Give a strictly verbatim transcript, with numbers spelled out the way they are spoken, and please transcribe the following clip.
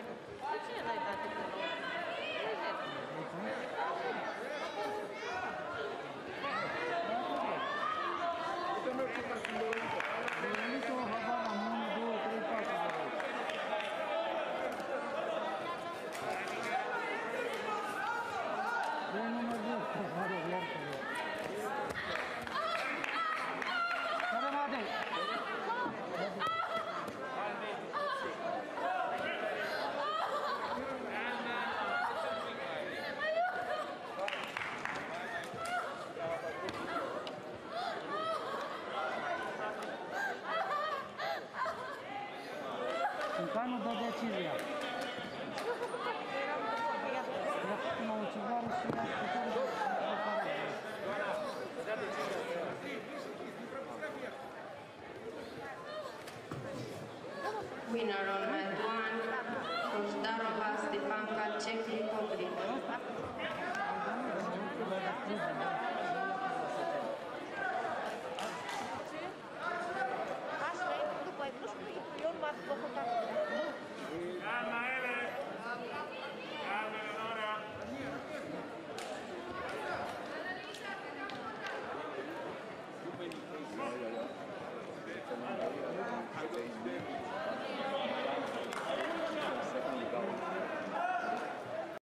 De ce n-ai dat de pe nou? Canu dă decizia. I-a făcut una ucigară și i-a făcut o pară. Winner on mat one, Kozdarova Stepanka, Czech Republic. Așa, după ai vrut și eu nu m-am făcut